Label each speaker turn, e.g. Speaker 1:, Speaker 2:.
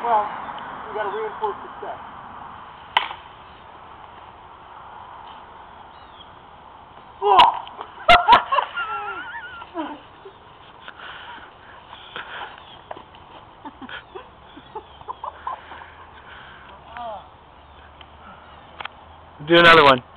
Speaker 1: Well, you got to reinforce success.
Speaker 2: Do another one.